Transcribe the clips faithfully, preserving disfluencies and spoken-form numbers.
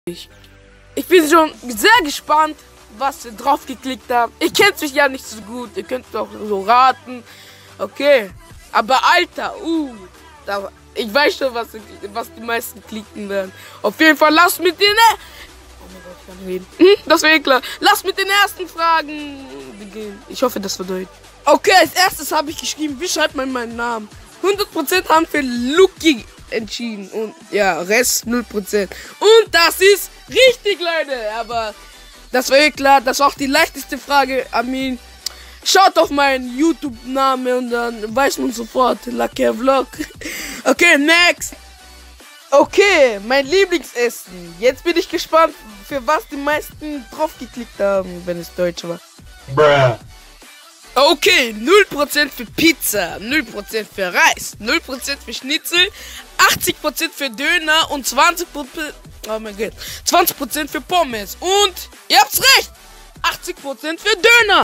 Ich, ich bin schon sehr gespannt, was ihr drauf geklickt habt. Ihr kennt mich ja nicht so gut, ihr könnt doch so raten. Okay, aber Alter, uh, da, ich weiß schon, was, was die meisten klicken werden. Auf jeden Fall, lasst mit den... Oh mein Gott, ich kann reden. Hm, das wäre klar. Lasst mit den ersten Fragen beginnen. Ich hoffe, das wird deutlich. Okay, als erstes habe ich geschrieben, wie schreibt man meinen Namen? hundert Prozent haben für Lucky entschieden und ja, Rest null Prozent. Und das ist richtig, Leute. Aber das war eh klar, das war auch die leichteste Frage. Amin. Schaut auf meinen YouTube-Namen und dann weiß man sofort, Lucky Vlog. Okay, next. Okay, mein Lieblingsessen. Jetzt bin ich gespannt, für was die meisten drauf geklickt haben, wenn es Deutsch war. Bruh. Okay, null Prozent für Pizza, null Prozent für Reis, null Prozent für Schnitzel, achtzig Prozent für Döner und zwanzig Prozent, oh mein Gott, zwanzig Prozent für Pommes. Und ihr habt's recht, achtzig Prozent für Döner.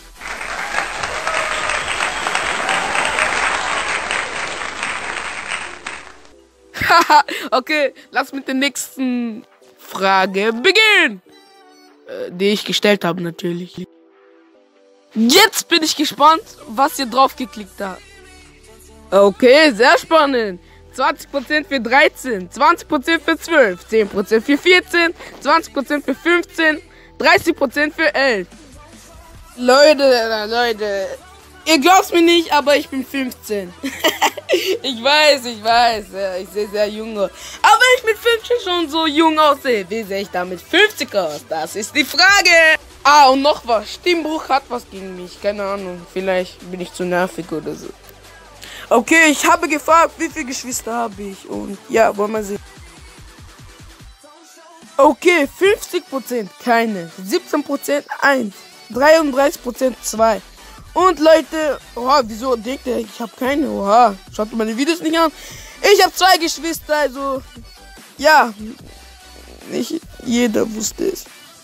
Haha, okay, lass mit der nächsten Frage beginnen. Äh, die ich gestellt habe natürlich. Jetzt bin ich gespannt, was ihr drauf geklickt habt. Okay, sehr spannend. zwanzig Prozent für dreizehn, zwanzig Prozent für zwölf, zehn Prozent für vierzehn, zwanzig Prozent für fünfzehn, dreißig Prozent für elf. Leute, Leute, ihr glaubt mir nicht, aber ich bin fünfzehn. Ich weiß, ich weiß, ich sehe sehr jung aus. Aber wenn ich mit fünfzehn schon so jung aussehe, wie sehe ich da mit fünfzig aus? Das ist die Frage. Ah, und noch was. Stimmbruch hat was gegen mich. Keine Ahnung. Vielleicht bin ich zu nervig oder so. Okay, ich habe gefragt, wie viele Geschwister habe ich. Und ja, wollen wir sehen. Okay, fünfzig Prozent keine. siebzehn Prozent eins. dreiunddreißig Prozent zwei. Und Leute, oha, wieso denkt ihr, ich habe keine? Oha, schaut meine Videos nicht an. Ich habe zwei Geschwister, also ja, nicht jeder wusste es.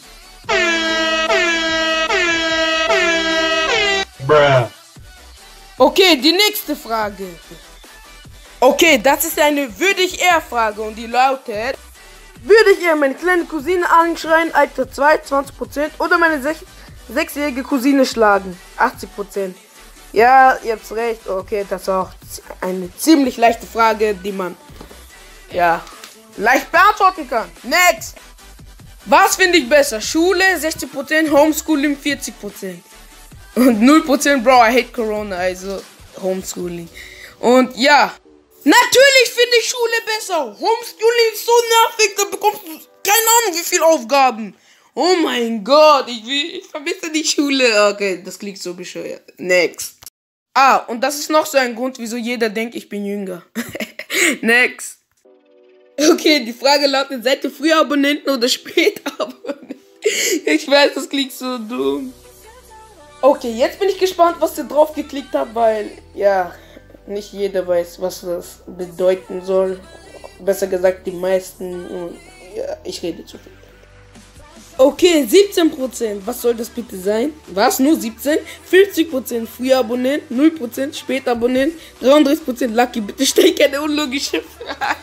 Bruh. Okay, die nächste Frage. Okay, das ist eine würde ich eher Frage und die lautet: Würde ich eher meine kleine Cousine anschreien, Alter zwei, zwanzig Prozent, oder meine sech sechsjährige Cousine schlagen, achtzig Prozent? Ja, ihr habt recht. Okay, das ist auch eine ziemlich leichte Frage, die man ja leicht beantworten kann. Next. Was finde ich besser? Schule sechzig Prozent, Homeschooling vierzig Prozent. Und null Prozent, Bro, I hate Corona, also Homeschooling. Und ja, natürlich finde ich Schule besser. Homeschooling ist so nervig, da bekommst du keine Ahnung wie viele Aufgaben. Oh mein Gott, ich, will, ich vermisse die Schule. Okay, das klingt so bescheuert. Next. Ah, und das ist noch so ein Grund, wieso jeder denkt, ich bin jünger. Next. Okay, die Frage lautet, seid ihr früher Abonnenten oder später Abonnenten? Ich weiß, das klingt so dumm. Okay, jetzt bin ich gespannt, was ihr drauf geklickt habt, weil, ja, nicht jeder weiß, was das bedeuten soll. Besser gesagt, die meisten. Und, ja, ich rede zu viel. Okay, siebzehn Prozent. Was soll das bitte sein? Was? Nur siebzehn? fünfzig Prozent früher Abonnent, null Prozent später Abonnent, dreiunddreißig Prozent Lucky. Bitte stell keine unlogische Fragen.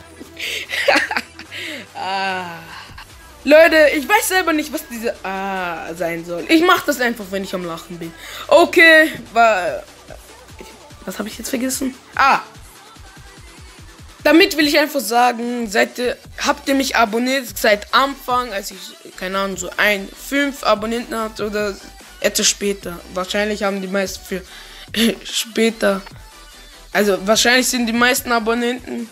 Ah. Leute, ich weiß selber nicht, was diese Ah sein soll. Ich mache das einfach, wenn ich am Lachen bin. Okay, war... Was habe ich jetzt vergessen? Ah. Damit will ich einfach sagen, seid ihr, habt ihr mich abonniert seit Anfang, als ich, keine Ahnung, so ein, fünf Abonnenten hatte oder etwas später. Wahrscheinlich haben die meisten für später. Also wahrscheinlich sind die meisten Abonnenten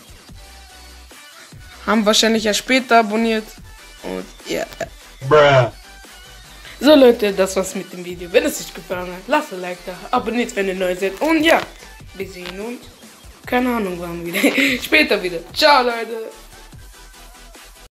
haben wahrscheinlich ja später abonniert. Und ja. Bruh. So Leute, das war's mit dem Video. Wenn es euch gefallen hat, lasst ein Like da, abonniert, wenn ihr neu seid. Und ja, wir sehen uns, keine Ahnung wann wieder, später wieder. Ciao Leute.